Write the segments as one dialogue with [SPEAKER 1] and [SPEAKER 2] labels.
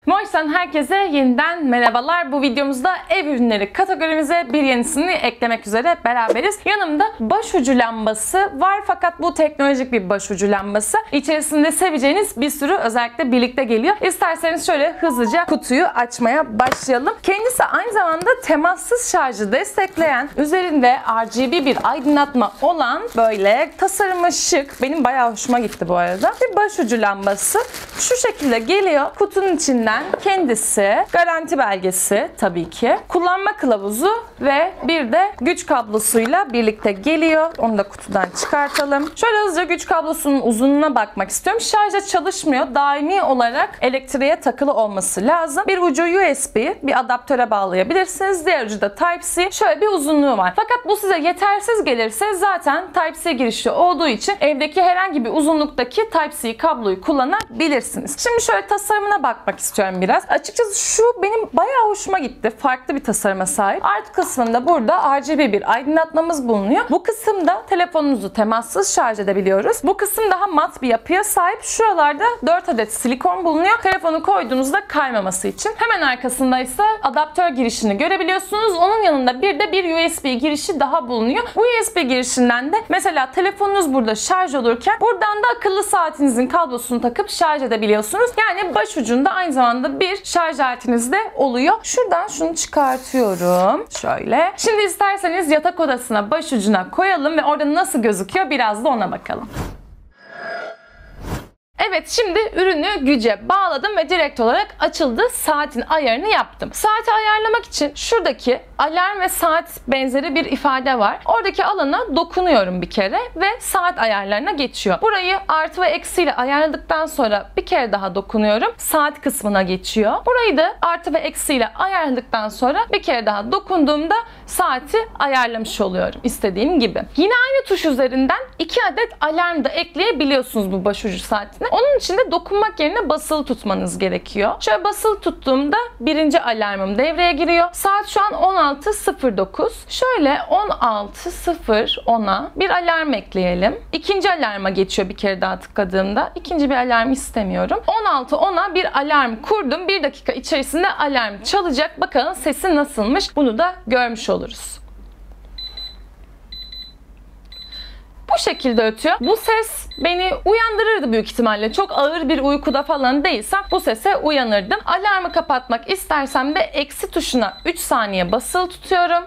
[SPEAKER 1] Moiş'ten herkese yeniden merhabalar. Bu videomuzda ev ürünleri kategorimize bir yenisini eklemek üzere beraberiz. Yanımda başucu lambası var fakat bu teknolojik bir başucu lambası. İçerisinde seveceğiniz bir sürü özellikle birlikte geliyor. İsterseniz şöyle hızlıca kutuyu açmaya başlayalım. Kendisi aynı zamanda temassız şarjı destekleyen, üzerinde RGB bir aydınlatma olan böyle tasarımı şık. Benim bayağı hoşuma gitti bu arada. Bir başucu lambası. Şu şekilde geliyor. Kutunun içinden kendisi, garanti belgesi tabii ki, kullanma kılavuzu ve bir de güç kablosuyla birlikte geliyor. Onu da kutudan çıkartalım. Şöyle hızlıca güç kablosunun uzunluğuna bakmak istiyorum. Şarja çalışmıyor. Daimi olarak elektriğe takılı olması lazım. Bir ucu USB, bir adaptöre bağlayabilirsiniz. Diğer ucu da Type-C. Şöyle bir uzunluğu var. Fakat bu size yetersiz gelirse zaten Type-C girişli olduğu için evdeki herhangi bir uzunluktaki Type-C kabloyu kullanabilirsiniz. Şimdi şöyle tasarımına bakmak istiyorum biraz. Açıkçası şu benim bayağı hoşuma gitti. Farklı bir tasarıma sahip. Art kısmında burada RGB bir aydınlatmamız bulunuyor. Bu kısımda telefonunuzu temassız şarj edebiliyoruz. Bu kısım daha mat bir yapıya sahip. Şuralarda 4 adet silikon bulunuyor. Telefonu koyduğunuzda kaymaması için. Hemen arkasında ise adaptör girişini görebiliyorsunuz. Onun yanında bir de bir USB girişi daha bulunuyor. Bu USB girişinden de mesela telefonunuz burada şarj olurken buradan da akıllı saatinizin kablosunu takıp şarj edebiliyorsunuz. Yani başucunda aynı zamanda bir şarj aletiniz de oluyor. Şuradan şunu çıkartıyorum. Şöyle. Şimdi isterseniz yatak odasına başucuna koyalım ve orada nasıl gözüküyor biraz da ona bakalım. Evet, şimdi ürünü güce bağladım ve direkt olarak açıldı. Saatin ayarını yaptım. Saati ayarlamak için şuradaki alarm ve saat benzeri bir ifade var. Oradaki alana dokunuyorum bir kere ve saat ayarlarına geçiyor. Burayı artı ve eksi ile ayarladıktan sonra bir kere daha dokunuyorum. Saat kısmına geçiyor. Burayı da artı ve eksi ile ayarladıktan sonra bir kere daha dokunduğumda saati ayarlamış oluyorum istediğim gibi. Yine aynı tuş üzerinden 2 adet alarm da ekleyebiliyorsunuz bu başucu saatine. Onun için de dokunmak yerine basılı tutmanız gerekiyor. Şöyle basılı tuttuğumda birinci alarmım devreye giriyor. Saat şu an 16.09. Şöyle 16.10'a bir alarm ekleyelim. İkinci alarma geçiyor bir kere daha tıkladığımda. İkinci bir alarm istemiyorum. 16.10'a bir alarm kurdum. 1 dakika içerisinde alarm çalacak. Bakalım sesi nasılmış? Bunu da görmüş oluruz. Bu şekilde ötüyor. Bu ses beni uyandırırdı büyük ihtimalle. Çok ağır bir uykuda falan değilsem bu sese uyanırdım. Alarmı kapatmak istersem de eksi tuşuna 3 saniye basılı tutuyorum.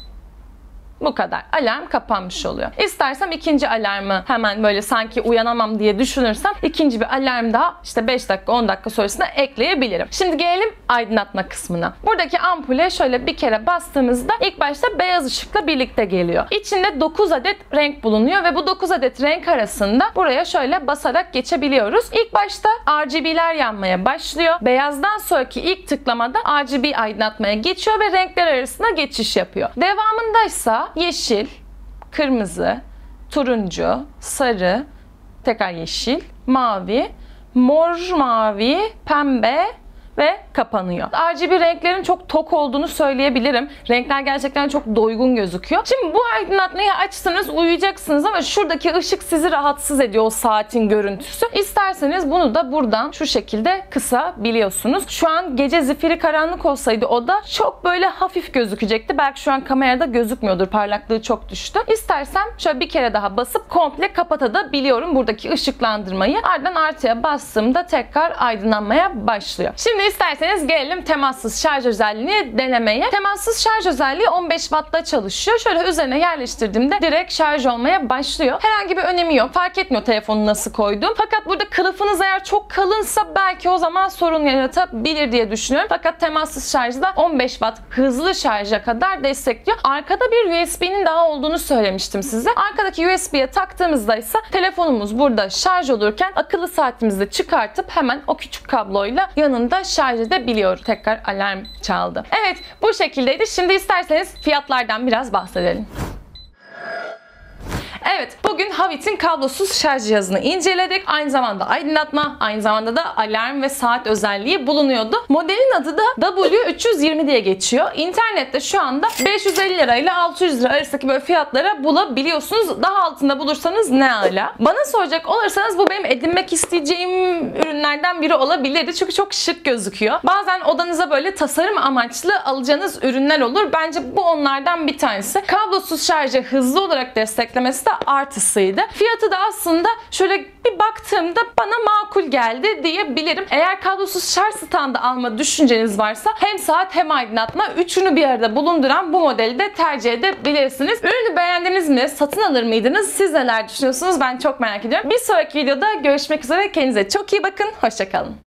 [SPEAKER 1] Bu kadar. Alarm kapanmış oluyor. İstersem ikinci alarmı hemen böyle sanki uyanamam diye düşünürsem ikinci bir alarm daha işte 5 dakika 10 dakika sonrasında ekleyebilirim. Şimdi gelelim aydınlatma kısmına. Buradaki ampule şöyle bir kere bastığımızda ilk başta beyaz ışıkla birlikte geliyor. İçinde 9 adet renk bulunuyor ve bu 9 adet renk arasında buraya şöyle basarak geçebiliyoruz. İlk başta RGB'ler yanmaya başlıyor. Beyazdan sonraki ilk tıklamada RGB aydınlatmaya geçiyor ve renkler arasında geçiş yapıyor. Devamındaysa yeşil, kırmızı, turuncu, sarı, tekrar yeşil, mavi, mor, mavi, pembe ve kapanıyor. RGB renklerin çok tok olduğunu söyleyebilirim. Renkler gerçekten çok doygun gözüküyor. Şimdi bu aydınlatmayı açtınız, uyuyacaksınız ama şuradaki ışık sizi rahatsız ediyor, o saatin görüntüsü. İsterseniz bunu da buradan şu şekilde kısabiliyorsunuz. Şu an gece zifiri karanlık olsaydı o da çok böyle hafif gözükecekti. Belki şu an kamerada gözükmüyordur. Parlaklığı çok düştü. İstersem şöyle bir kere daha basıp komple kapatabiliyorum buradaki ışıklandırmayı. Ardından artıya bastığımda tekrar aydınlanmaya başlıyor. Şimdi İsterseniz gelelim temassız şarj özelliğini denemeye. Temassız şarj özelliği 15 Watt'ta çalışıyor. Şöyle üzerine yerleştirdiğimde direkt şarj olmaya başlıyor. Herhangi bir önemi yok. Fark etmiyor telefonu nasıl koydum. Fakat burada kılıfınız eğer çok kalınsa belki o zaman sorun yaratabilir diye düşünüyorum. Fakat temassız şarjda 15 Watt hızlı şarja kadar destekliyor. Arkada bir USB'nin daha olduğunu söylemiştim size. Arkadaki USB'ye taktığımızda ise telefonumuz burada şarj olurken akıllı saatimizi çıkartıp hemen o küçük kabloyla yanında şarj edebiliyor. Tekrar alarm çaldı. Evet, bu şekildeydi. Şimdi isterseniz fiyatlardan biraz bahsedelim. Evet, bugün Havit'in kablosuz şarj cihazını inceledik. Aynı zamanda aydınlatma, aynı zamanda da alarm ve saat özelliği bulunuyordu. Modelin adı da W320 diye geçiyor. İnternette şu anda 550 lira ile 600 lira arasındaki böyle fiyatlara bulabiliyorsunuz. Daha altında bulursanız ne ala. Bana soracak olursanız bu benim edinmek isteyeceğim ürünlerden biri olabilirdi. Çünkü çok şık gözüküyor. Bazen odanıza böyle tasarım amaçlı alacağınız ürünler olur. Bence bu onlardan bir tanesi. Kablosuz şarjı hızlı olarak desteklemesi de artısıydı. Fiyatı da aslında şöyle bir baktığımda bana makul geldi diyebilirim. Eğer kablosuz şarj standı alma düşünceniz varsa hem saat hem aydınlatma üçünü bir arada bulunduran bu modeli de tercih edebilirsiniz. Ürünü beğendiniz mi? Satın alır mıydınız? Siz neler düşünüyorsunuz? Ben çok merak ediyorum. Bir sonraki videoda görüşmek üzere. Kendinize çok iyi bakın. Hoşça kalın.